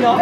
Ja.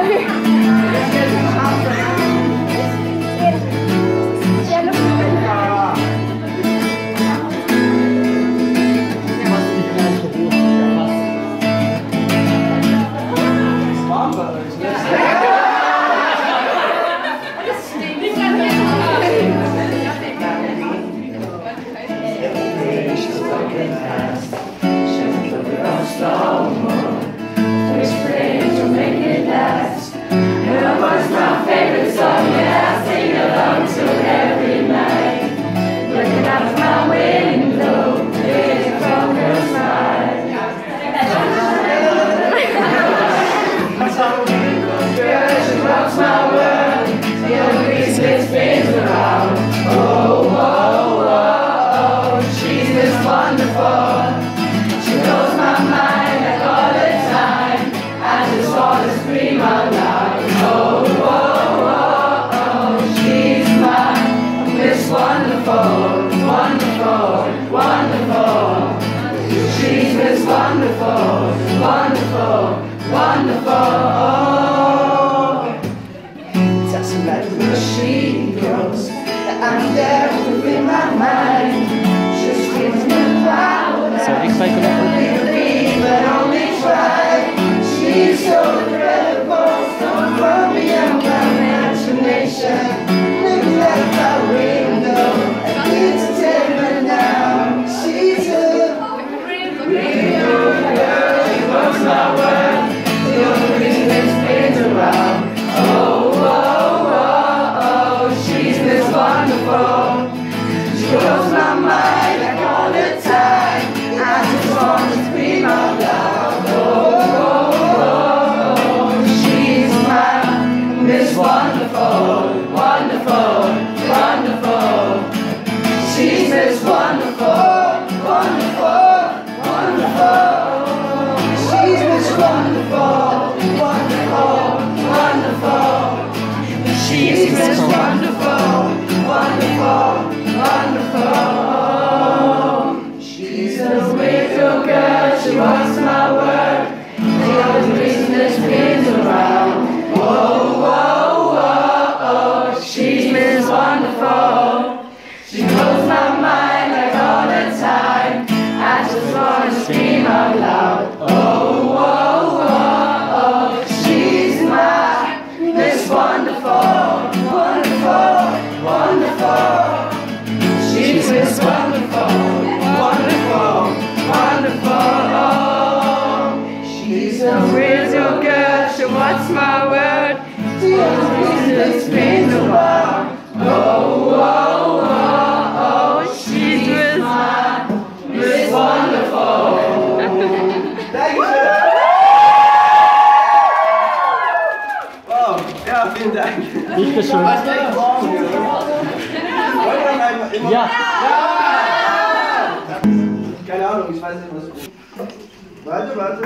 Bitteschön. Ja. Keine Ahnung, ich weiß nicht, was. Warte.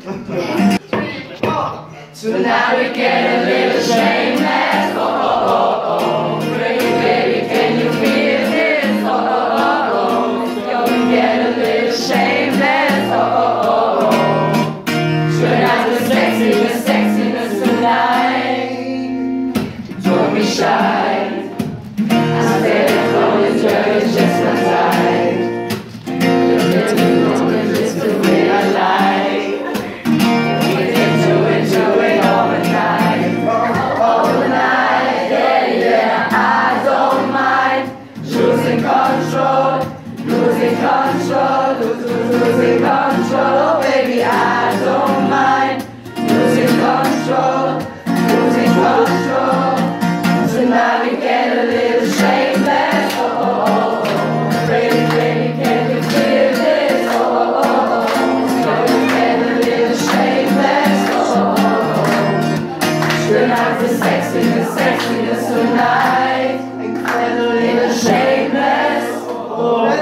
Tonight we get a little shameless. Oh, oh, oh, oh. Pretty baby, can you feel this? Oh, oh, oh, oh. Yo, we get a little shameless. Oh, oh, oh, oh. Tonight the sexiness tonight. Don't be shy. I said the clothes is just my type. You're getting on just the way I like. We get to it all the night. All the night, yeah, I don't mind. Losing control, losing control, losing control. Oh baby, I don't mind. Losing control, losing control. Tonight we get a little shameless. Oh, oh, oh. Baby, baby, can you feel this? Oh, oh, oh, oh. So we get a little shameless. Oh, oh, oh. Tonight the sexiness tonight. Get a little shameless. Oh, oh, oh.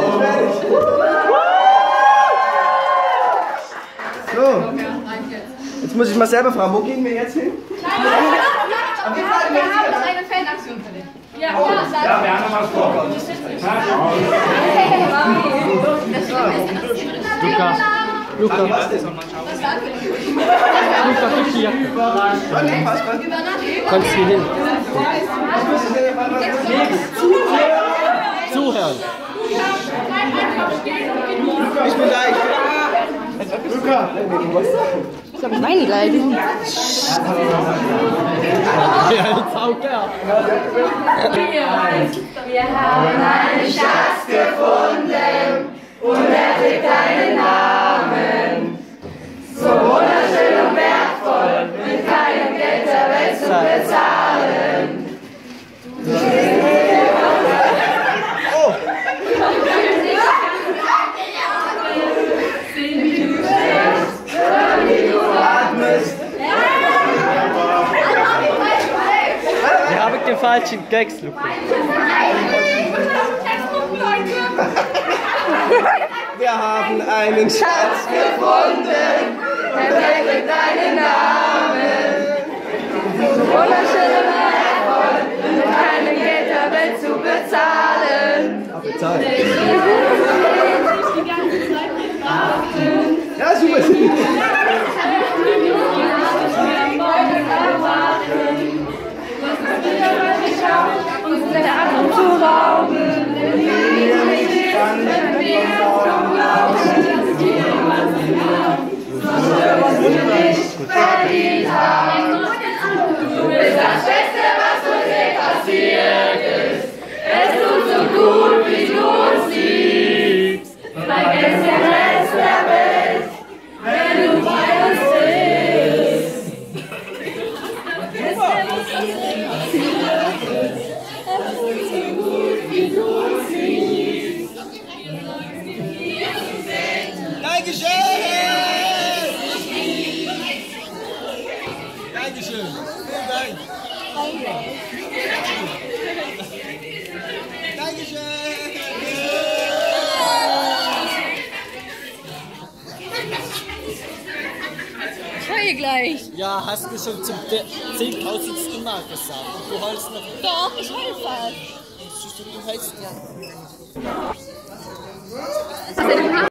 So, jetzt muss ich mal selber fragen, wo gehen wir jetzt hin? Nein, wir haben noch eine Fanaktion für dich. Ja, wir haben noch was vor. Lukas. Luca, Was denn? Luca, gib die Jacke. Kannst du hin. Zuhören. Ich bin gleich. Luca. Ich habe meine gleich. Ja, jetzt auch gern. Wir haben einen Schatz gefunden und er trägt einen Namen. So wunderschön und wertvoll, mit keinem Geld der Welt zu bezahlen. Oh! Wir haben den falschen Gags, Luca. Wir haben einen Schatz gefunden. Er trägt deinen Namen. So wunderschön und wertvoll, mit keinem Geld der Welt zu bezahlen. Bezahlt. Ja, super. Unsere Atmung zu rauben, wenn wir nicht können wir vom Glauben, dass wir was wir nicht verdient haben. Du bist das Beste, was uns je passiert ist. Es tut so gut, wie du uns liebst. Vergiss den Rest der Welt, wenn du bei uns bist. Dankeschön! Dankeschön! Vielen Dank! Dankeschön! Ich heule gleich. Ja, hast du schon zum 10.000. Mal gesagt. Und du heulst noch. Doch, ich heule fast. Du heulst ja.